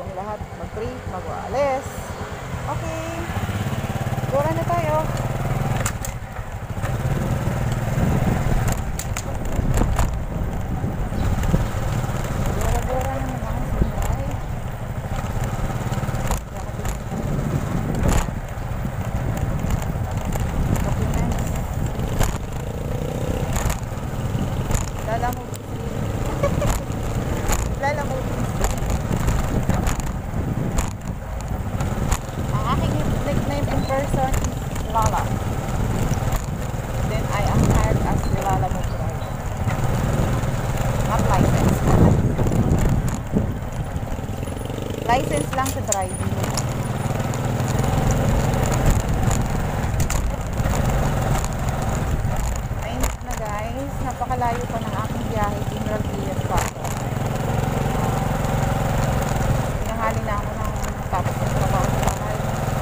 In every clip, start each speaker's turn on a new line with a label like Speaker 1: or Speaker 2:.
Speaker 1: tayong lahat mag-pray, mag-waalis. Okay, dura na tayo. Ang aking nickname in person is Lala. Then I am hired as Lala Mutray. Not license. License lang sa driving. Ayun na guys, napakalayo pa ng aking biyahe. General Villas pa ako. Pinanghali na ako ng tapos ng trabaho sa bahay.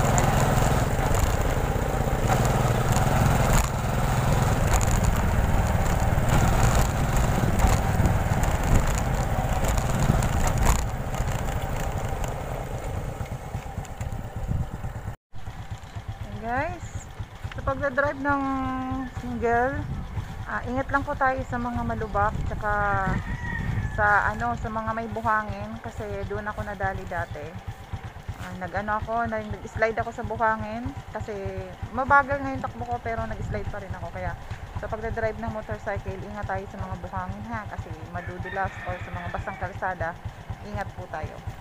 Speaker 1: Guys, sa pagdadrive ng single, ingat lang po tayo sa mga malubak tsaka sa mga may buhangin, kasi doon ako nadali dati. Nag-slide ako sa buhangin kasi mabagal ngayon takbo ko, pero nag-slide pa rin ako. Kaya sa pagdadrive ng motorcycle, ingat tayo sa mga buhangin ha, kasi madudulas, or sa mga basang kalsada, ingat po tayo.